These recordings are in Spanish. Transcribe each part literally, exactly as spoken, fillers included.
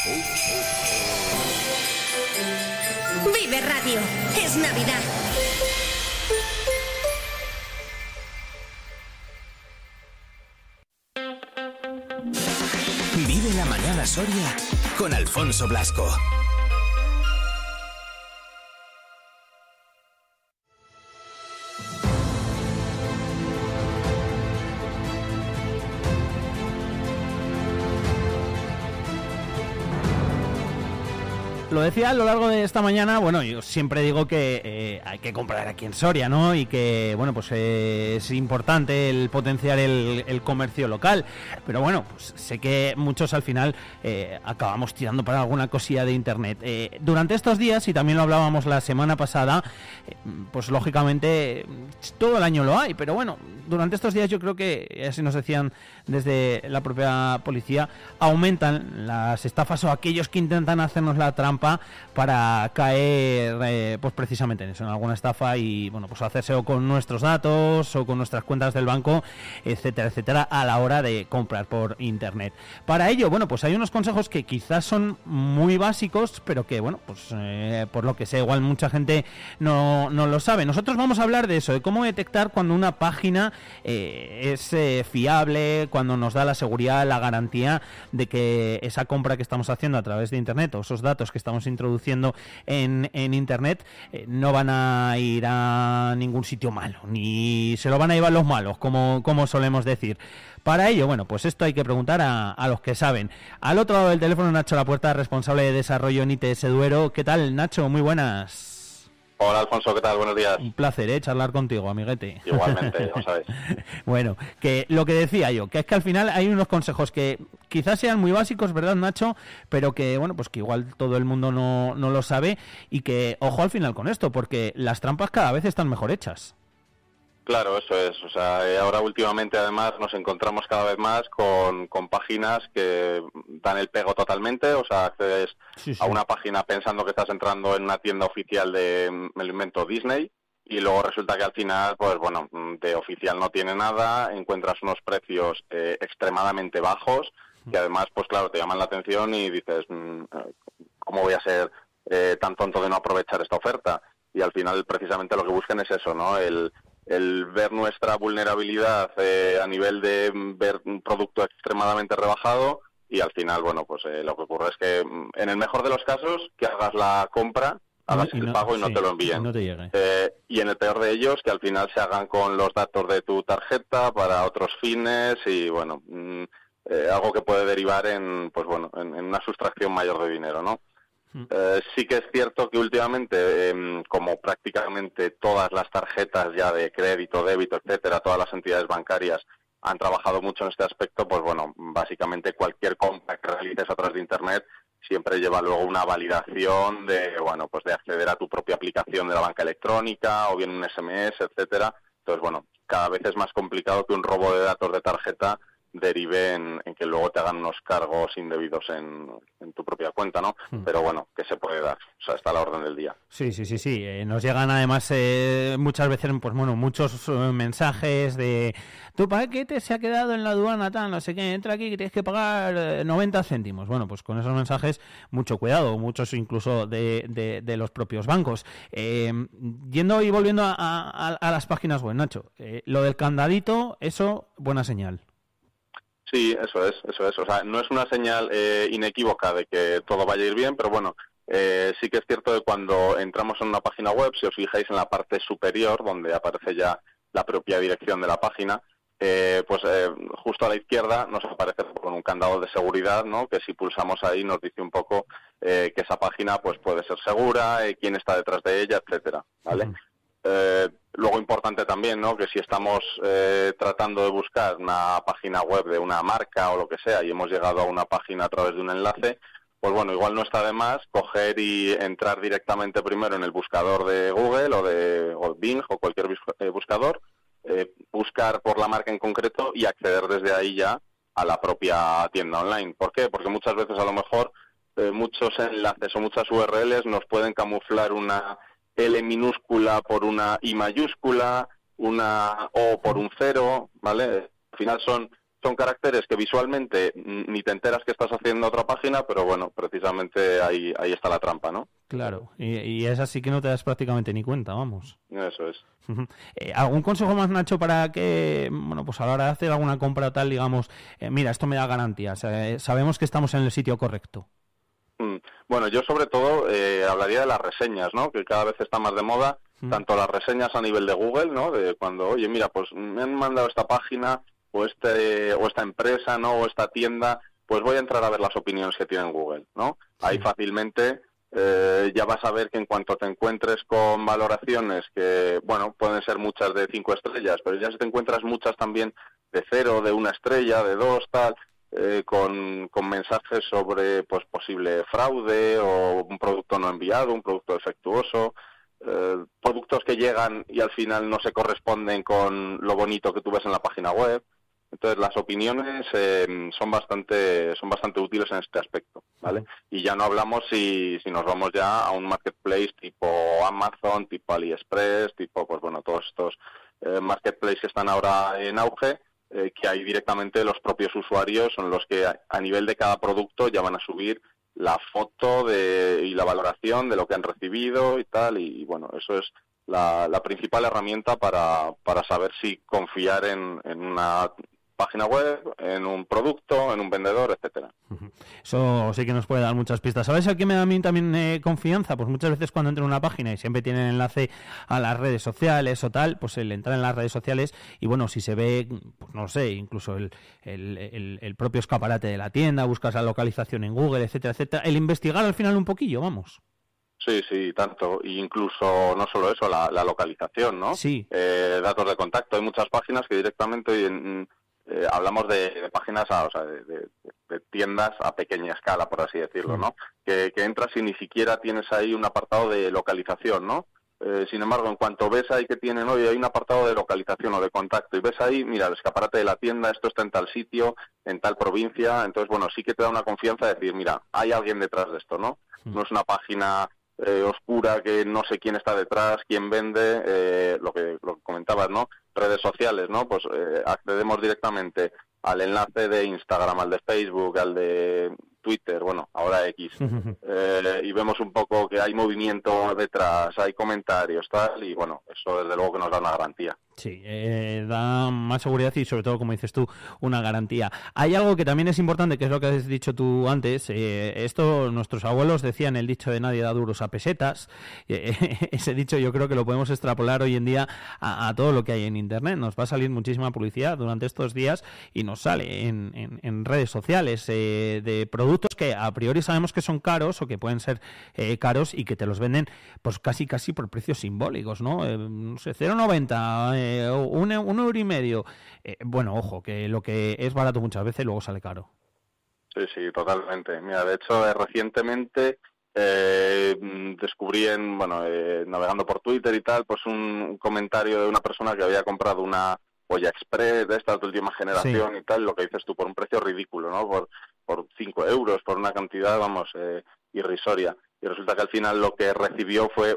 Vive Radio, es Navidad. Vive la mañana Soria con Alfonso Blasco. Lo decía a lo largo de esta mañana, bueno, yo siempre digo que eh, hay que comprar aquí en Soria, ¿no? Y que, bueno, pues eh, es importante el potenciar el, el comercio local. Pero bueno, pues sé que muchos al final eh, acabamos tirando para alguna cosilla de internet. Eh, durante estos días, y también lo hablábamos la semana pasada, eh, pues lógicamente todo el año lo hay, pero bueno, durante estos días yo creo que, así nos decían desde la propia policía, aumentan las estafas o aquellos que intentan hacernos la trampa para caer eh, pues precisamente en eso, en alguna estafa y bueno, pues hacerse o con nuestros datos o con nuestras cuentas del banco, etcétera, etcétera, a la hora de comprar por internet. Para ello, bueno, pues hay unos consejos que quizás son muy básicos, pero que bueno, pues eh, por lo que sé, igual mucha gente no, no lo sabe. Nosotros vamos a hablar de eso, de cómo detectar cuando una página eh, es eh, fiable, cuando nos da la seguridad, la garantía de que esa compra que estamos haciendo a través de internet o esos datos que estamos introduciendo en, en internet eh, no van a ir a ningún sitio malo, ni se lo van a llevar los malos, como, como solemos decir. Para ello, bueno, pues esto hay que preguntar a, a los que saben. Al otro lado del teléfono, Nacho Lapuerta, responsable de desarrollo en I T S Duero. ¿Qué tal, Nacho? Muy buenas. Hola, Alfonso, ¿qué tal? Buenos días. Un placer, ¿eh? Charlar contigo, amiguete. Igualmente, ya sabes. Bueno, que lo que decía yo, que es que al final hay unos consejos que quizás sean muy básicos, ¿verdad, Nacho? Pero que, bueno, pues que igual todo el mundo no, no lo sabe y que, ojo al final con esto, porque las trampas cada vez están mejor hechas. Claro, eso es. O sea, ahora últimamente además nos encontramos cada vez más con, con páginas que dan el pego totalmente. O sea, accedes sí, sí. a una página pensando que estás entrando en una tienda oficial de, me lo invento, Disney, y luego resulta que al final, pues bueno, de oficial no tiene nada, encuentras unos precios eh, extremadamente bajos, que además, pues claro, te llaman la atención y dices, ¿cómo voy a ser eh, tan tonto de no aprovechar esta oferta? Y al final precisamente lo que buscan es eso, ¿no? El el ver nuestra vulnerabilidad eh, a nivel de ver un producto extremadamente rebajado y al final, bueno, pues eh, lo que ocurre es que en el mejor de los casos que hagas la compra, hagas no, el no, pago y sí, no te lo envíen. No te llegue. Eh, y en el peor de ellos, que al final se hagan con los datos de tu tarjeta para otros fines y, bueno, mmm, eh, algo que puede derivar en, pues bueno, en, en una sustracción mayor de dinero, ¿no? Eh, sí que es cierto que últimamente, eh, como prácticamente todas las tarjetas ya de crédito, débito, etcétera, todas las entidades bancarias han trabajado mucho en este aspecto, pues bueno, básicamente cualquier compra que realices a través de internet siempre lleva luego una validación de, bueno, pues de acceder a tu propia aplicación de la banca electrónica o bien un S M S, etcétera. Entonces, bueno, cada vez es más complicado que un robo de datos de tarjeta derive en, en que luego te hagan unos cargos indebidos en, en tu propia cuenta, ¿no? Mm. Pero bueno, que se puede dar, o sea, está a la orden del día. Sí, sí, sí, sí. Eh, nos llegan además eh, muchas veces, pues bueno, muchos eh, mensajes de tu paquete se ha quedado en la aduana, tal, no sé qué, entra aquí que tienes que pagar eh, noventa céntimos. Bueno, pues con esos mensajes, mucho cuidado, muchos incluso de, de, de los propios bancos. Eh, yendo y volviendo a, a, a las páginas web, Nacho, eh, lo del candadito, eso, buena señal. Sí, eso es, eso es. O sea, no es una señal eh, inequívoca de que todo vaya a ir bien, pero bueno, eh, sí que es cierto que cuando entramos en una página web, si os fijáis en la parte superior, donde aparece ya la propia dirección de la página, eh, pues eh, justo a la izquierda nos aparece con un candado de seguridad, ¿no? Que si pulsamos ahí nos dice un poco eh, que esa página pues puede ser segura, eh, quién está detrás de ella, etcétera, ¿vale? Uh-huh. Eh, luego importante también, ¿no? Que si estamos eh, tratando de buscar una página web de una marca o lo que sea y hemos llegado a una página a través de un enlace, pues bueno, igual no está de más coger y entrar directamente primero en el buscador de Google o de o Bing o cualquier buscador, eh, buscar por la marca en concreto y acceder desde ahí ya a la propia tienda online. ¿Por qué? Porque muchas veces a lo mejor eh, muchos enlaces o muchas U R Ls nos pueden camuflar una L minúscula por una I mayúscula, una O por un cero, ¿vale? Al final son son caracteres que visualmente ni te enteras que estás haciendo otra página, pero bueno, precisamente ahí, ahí está la trampa, ¿no? Claro, y, y es así que no te das prácticamente ni cuenta, vamos. Eso es. Eh, ¿Algún consejo más, Nacho, para que, bueno, pues a la hora de hacer alguna compra o tal, digamos, eh, mira, esto me da garantía, o sea, eh, sabemos que estamos en el sitio correcto? Mm. Bueno, yo sobre todo eh, hablaría de las reseñas, ¿no? Que cada vez está más de moda, mm. tanto las reseñas a nivel de Google, ¿no? De cuando, oye, mira, pues me han mandado esta página o este o esta empresa, ¿no? O esta tienda, pues voy a entrar a ver las opiniones que tiene en Google, ¿no? Sí. Ahí fácilmente eh, ya vas a ver que en cuanto te encuentres con valoraciones que, bueno, pueden ser muchas de cinco estrellas, pero ya si te encuentras muchas también de cero, de una estrella, de dos, tal, eh, con, con mensajes sobre, pues, posible fraude o un producto no enviado, un producto defectuoso, eh, productos que llegan y al final no se corresponden con lo bonito que tú ves en la página web. Entonces las opiniones eh, son bastante son bastante útiles en este aspecto, ¿vale? Y ya no hablamos si, si nos vamos ya a un marketplace tipo Amazon, tipo AliExpress, tipo, pues bueno, todos estos eh, marketplaces que están ahora en auge, eh, que ahí directamente los propios usuarios son los que a, a nivel de cada producto ya van a subir la foto de, y la valoración de lo que han recibido y tal, y, y bueno, eso es la, la principal herramienta para, para saber si confiar en, en una página web, en un producto, en un vendedor, etcétera. Eso sí que nos puede dar muchas pistas. ¿Sabes a qué me da a mí también eh, confianza? Pues muchas veces cuando entro en una página y siempre tienen enlace a las redes sociales o tal, pues el entrar en las redes sociales y bueno, si se ve, pues no sé, incluso el, el, el, el propio escaparate de la tienda, buscas la localización en Google, etcétera, etcétera, el investigar al final un poquillo, vamos. Sí, sí, tanto. E incluso no solo eso, la, la localización, ¿no? Sí. Eh, datos de contacto. Hay muchas páginas que directamente en, eh, hablamos de, de páginas, a, o sea, de, de, de tiendas a pequeña escala, por así decirlo, ¿no? Que, que entras y ni siquiera tienes ahí un apartado de localización, ¿no? Eh, sin embargo, en cuanto ves ahí que tienen, hoy hay un apartado de localización o de contacto y ves ahí, mira, el escaparate de la tienda, esto está en tal sitio, en tal provincia, entonces, bueno, sí que te da una confianza de decir, mira, hay alguien detrás de esto, ¿no? No es una página Eh, oscura que no sé quién está detrás, quién vende, eh, lo que lo que comentabas, ¿no? Redes sociales, ¿no? Pues eh, accedemos directamente al enlace de Instagram, al de Facebook, al de Twitter, bueno, ahora X, eh, y vemos un poco que hay movimiento detrás, hay comentarios, tal, y bueno, eso desde luego que nos da una garantía. Sí, eh, da más seguridad y sobre todo, como dices tú, una garantía. Hay algo que también es importante, que es lo que has dicho tú antes. Eh, esto nuestros abuelos decían el dicho de nadie da duros a pesetas. Eh, ese dicho yo creo que lo podemos extrapolar hoy en día a, a todo lo que hay en Internet. Nos va a salir muchísima publicidad durante estos días y nos sale en, en, en redes sociales eh, de productos que a priori sabemos que son caros o que pueden ser eh, caros y que te los venden pues casi casi por precios simbólicos, ¿no? Eh, no sé, cero coma noventa, eh, un, un euro y medio. Eh, bueno, ojo, que lo que es barato muchas veces luego sale caro. Sí, sí, totalmente. Mira, de hecho, eh, recientemente eh, descubrí en, bueno, eh, navegando por Twitter y tal, pues un, un comentario de una persona que había comprado una olla express de esta de última generación, sí, y tal, lo que dices tú, por un precio ridículo, ¿no? Por por cinco euros, por una cantidad, vamos, eh, irrisoria. Y resulta que al final lo que recibió fue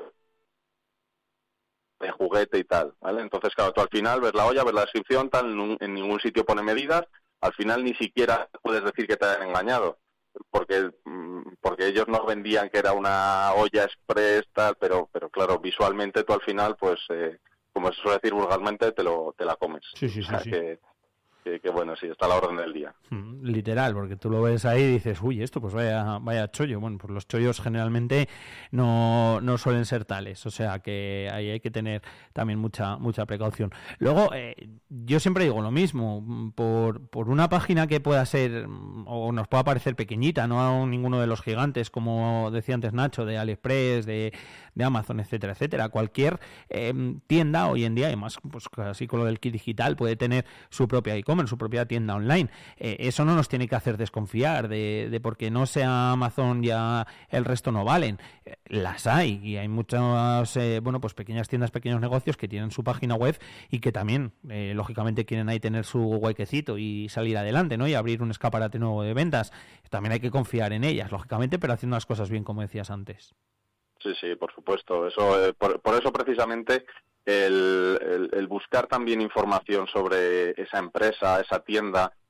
de juguete y tal, ¿vale? Entonces, claro, tú al final ves la olla, ves la descripción, tal, en, en ningún sitio pone medidas, al final ni siquiera puedes decir que te han engañado, porque porque ellos no vendían que era una olla express, tal, pero pero claro, visualmente tú al final, pues, eh, como se suele decir vulgarmente, te lo te la comes. Sí, sí, sí, o sea, sí. Que, que, que bueno, sí, está a la orden del día. Literal, porque tú lo ves ahí y dices, uy, esto pues vaya vaya chollo. Bueno, pues los chollos generalmente no, no suelen ser tales, o sea que ahí hay que tener también mucha mucha precaución. Luego, eh, yo siempre digo lo mismo, por, por una página que pueda ser o nos pueda parecer pequeñita, no a ninguno de los gigantes, como decía antes Nacho, de AliExpress, de, de Amazon, etcétera, etcétera, cualquier eh, tienda hoy en día, además, pues así con lo del kit digital, puede tener su propia e-commerce, su propia tienda online. Eh, eso no nos tiene que hacer desconfiar de, de porque no sea Amazon ya el resto no valen. Eh, las hay y hay muchas, eh, bueno, pues pequeñas tiendas, pequeños negocios que tienen su página web y que también, eh, lógicamente, quieren ahí tener su huequecito y salir adelante, ¿no? Y abrir un escaparate nuevo de ventas. También hay que confiar en ellas, lógicamente, pero haciendo las cosas bien, como decías antes. Sí, sí, por supuesto. Eso, eh, por, por eso precisamente el, el, el buscar también información sobre esa empresa, esa tienda,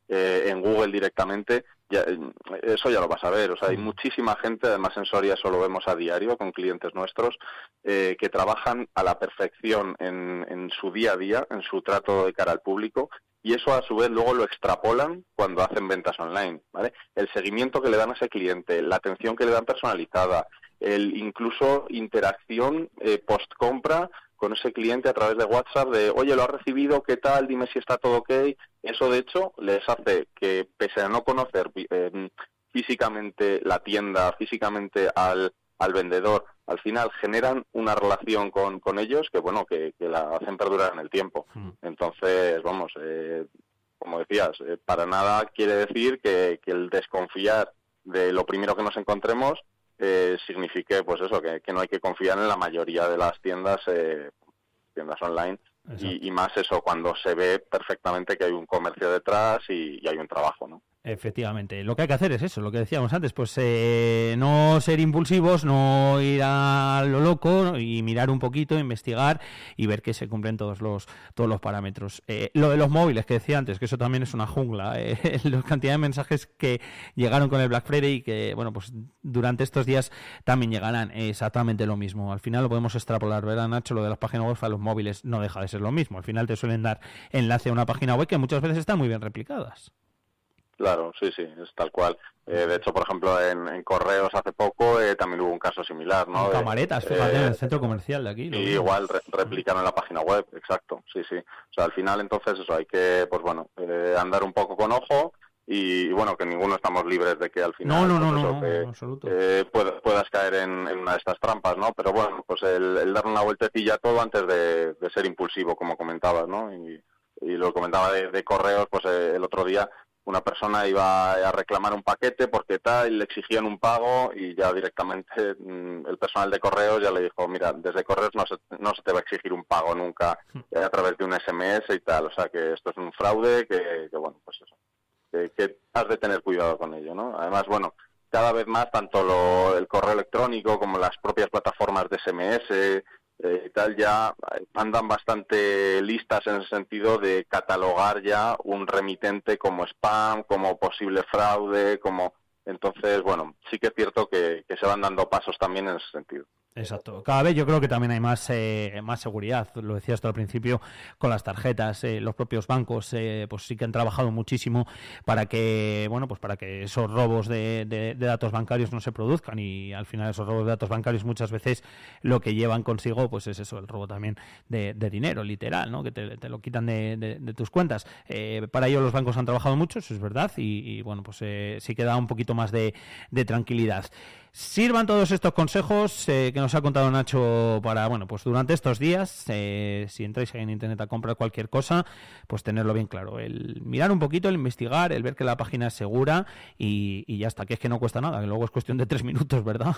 eh, en Google directamente, ya, eso ya lo vas a ver. O sea, hay muchísima gente, además en Soria eso lo vemos a diario con clientes nuestros, eh, que trabajan a la perfección en, en su día a día, en su trato de cara al público, y eso a su vez luego lo extrapolan cuando hacen ventas online, ¿vale? El seguimiento que le dan a ese cliente, la atención que le dan personalizada, el incluso interacción eh, post-compra con ese cliente a través de WhatsApp de, oye, lo has recibido, ¿qué tal? Dime si está todo ok. Eso, de hecho, les hace que, pese a no conocer eh, físicamente la tienda, físicamente al, al vendedor, al final generan una relación con, con ellos que, bueno, que, que la hacen perdurar en el tiempo. Mm. Entonces, vamos, eh, como decías, eh, para nada quiere decir que, que el desconfiar de lo primero que nos encontremos Eh, signifique, pues eso, que, que no hay que confiar en la mayoría de las tiendas eh, tiendas online y, y más eso, cuando se ve perfectamente que hay un comercio detrás y, y hay un trabajo, ¿no? Efectivamente, lo que hay que hacer es eso, lo que decíamos antes, pues eh, no ser impulsivos, no ir a lo loco y mirar un poquito, investigar y ver que se cumplen todos los todos los parámetros. Eh, lo de los móviles que decía antes, que eso también es una jungla, eh, la cantidad de mensajes que llegaron con el Black Friday y que, bueno, pues durante estos días también llegarán exactamente lo mismo. Al final lo podemos extrapolar, ¿verdad, Nacho? Lo de las páginas web a los móviles no deja de ser lo mismo. Al final te suelen dar enlace a una página web que muchas veces están muy bien replicadas. Claro, sí, sí, es tal cual. Eh, de hecho, por ejemplo, en, en Correos hace poco eh, también hubo un caso similar, ¿no? En Camaretas, fíjate, eh, en el centro comercial de aquí. Y igual re replicaron la página web, exacto, sí, sí. O sea, al final, entonces, eso hay que, pues bueno, eh, andar un poco con ojo y, y, bueno, que ninguno estamos libres de que al final... No, no, pues no, eso, no, que, no, en absoluto. Eh, puedas, puedas caer en, en una de estas trampas, ¿no? Pero bueno, pues el, el dar una vueltecilla a todo antes de, de ser impulsivo, como comentabas, ¿no? Y, y lo comentaba de, de Correos, pues eh, el otro día... Una persona iba a reclamar un paquete porque tal, y le exigían un pago y ya directamente mmm, el personal de Correos ya le dijo, mira, desde Correos no se, no se te va a exigir un pago nunca eh, a través de un ese eme ese y tal. O sea que esto es un fraude que, que bueno, pues eso, que, que has de tener cuidado con ello, ¿no? Además, bueno, cada vez más tanto lo, el correo electrónico como las propias plataformas de ese eme ese Eh, tal ya andan bastante listas en el sentido de catalogar ya un remitente como spam, como posible fraude, como entonces, bueno, sí que es cierto que, que se van dando pasos también en ese sentido. Exacto. Cada vez yo creo que también hay más eh, más seguridad. Lo decías tú al principio con las tarjetas, eh, los propios bancos, eh, pues sí que han trabajado muchísimo para que, bueno, pues para que esos robos de, de, de datos bancarios no se produzcan y al final esos robos de datos bancarios muchas veces lo que llevan consigo, pues es eso, el robo también de, de dinero, literal, ¿no? Que te, te lo quitan de, de, de tus cuentas. Eh, para ello los bancos han trabajado mucho, eso es verdad, y, y bueno, pues eh, sí que da un poquito más de, de tranquilidad. Sirvan todos estos consejos eh, que nos ha contado Nacho para, bueno, pues durante estos días, eh, si entráis en internet a comprar cualquier cosa, pues tenerlo bien claro. El mirar un poquito, el investigar, el ver que la página es segura y, y ya está, que es que no cuesta nada, que luego es cuestión de tres minutos, ¿verdad?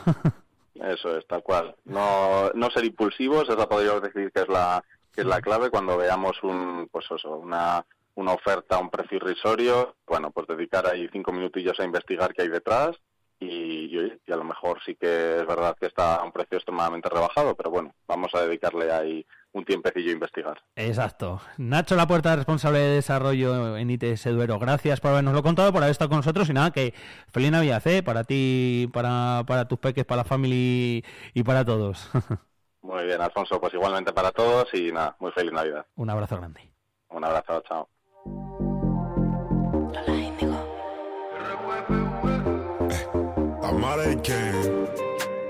Eso es, tal cual. No, no ser impulsivos, esa podríamos decir que es la que es la clave cuando veamos un, pues eso, una, una oferta a un precio irrisorio, bueno, pues dedicar ahí cinco minutillos a investigar qué hay detrás. Y, y, y a lo mejor sí que es verdad que está a un precio extremadamente rebajado, pero bueno, vamos a dedicarle ahí un tiempecillo a investigar. Exacto. Nacho Lapuerta, responsable de desarrollo en I T S Duero, gracias por habernoslo contado, por haber estado con nosotros y nada, que feliz Navidad, ¿eh? Para ti, para, para tus peques, para la familia y para todos. Muy bien, Alfonso, pues igualmente para todos y nada, muy feliz Navidad. Un abrazo grande. Un abrazo, chao. I'm out of game.